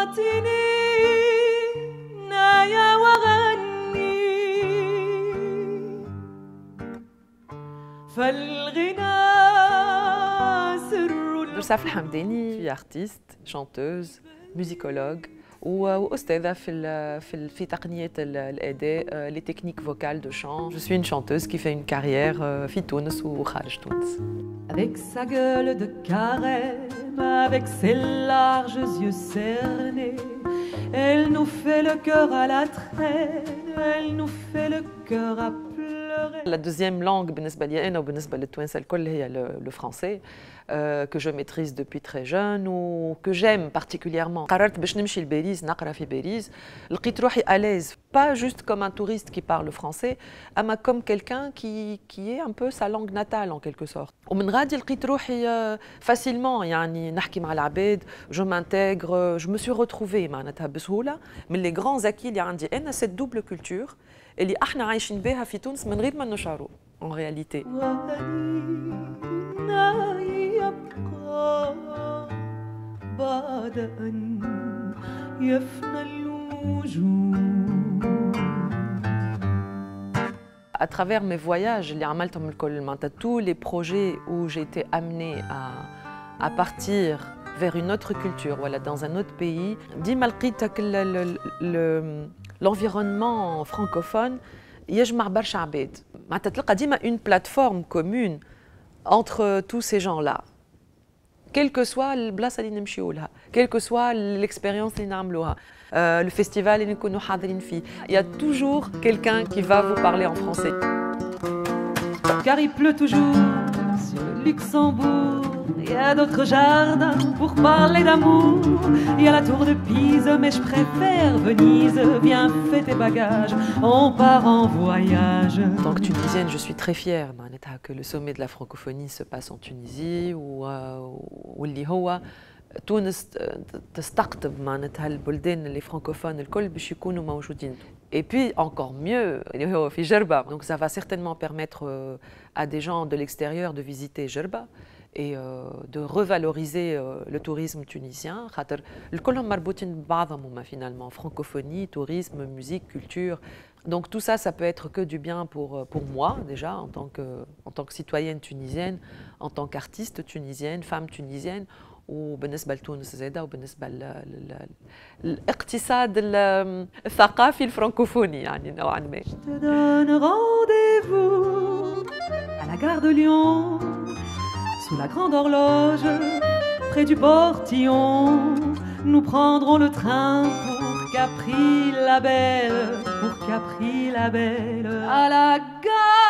أعطني نايا وغني فالغنى سر. Saf Hamdani, je suis artiste, chanteuse, musicologue وأستاذة في تقنية الأداء les techniques vocales de chant. Je suis une chanteuse qui fait une carrière في تونس وخارج تونس. Avec sa gueule de carême, avec ses larges yeux cernés, elle nous fait le cœur à la traîne, elle nous fait le cœur à pleurer. La deuxième langue بالنسبة لي أنا وبالنسبة للتوانسة الكل هي le français que je maîtrise depuis très jeune ou que j'aime particulièrement. قررت باش نمشي لباريس نقرا في باريس لقيت روحي à l'aise, pas juste comme un touriste qui parle français, mais comme quelqu'un qui est un peu sa langue natale en quelque sorte. ومن غادي لقيت روحي facilement يعني نحكي مع العباد, je m'intègre, je me suis retrouvée معناتها بسهولة من les grands acquis اللي عندي أنا cette double culture اللي احنا عايشين بها في تونس من غير ما نشعروا en réalité. بعد أن يفنى الوجود. À travers mes voyages, tous les projets où j'ai été amenée à partir vers une autre culture, voilà, dans un autre pays, l'environnement francophone يجمع برشا عباد. معناتها تلقى ديما une plateforme commune entre tous ces gens-là. Quelle que soit البلاصة اللي نمشيو لها, quelle que soit l'expérience اللي نعملوها, le festival اللي نكونوا حاضرين فيه, il y a toujours quelqu'un qui va vous parler en français. Car il pleut toujours sur le Luxembourg. Il y a d'autres jardins pour parler d'amour. Il y a la tour de Pise, mais je préfère Venise. Viens, fais tes bagages, on part en voyage. En tant que Tunisienne, je suis très fière que le sommet de la francophonie se passe en Tunisie واللي هو تونس تستقطب معناتها البلدان اللي francophones الكل باش يكونوا موجودين. Et puis encore mieux, في جربة. Donc ça va certainement permettre à des gens de l'extérieur de visiter Jerba et de revaloriser le tourisme tunisien. خاطر الكلهم مربوطين ببعضهم هما finalement, francophonie, tourisme, musique, culture. Donc tout ça, ça peut être que du bien pour moi déjà en tant que citoyenne tunisienne, en tant qu'artiste tunisienne, femme tunisienne. وبالنسبة لتونس زادة وبالنسبة للاقتصاد الثقافي الفرنكوفوني يعني نوعا ما. Je te donne rendez-vous à la gare de Lyon, sous la grande horloge, près du portillon. Nous prendrons le train pour Capri-la-Belle, à la gare.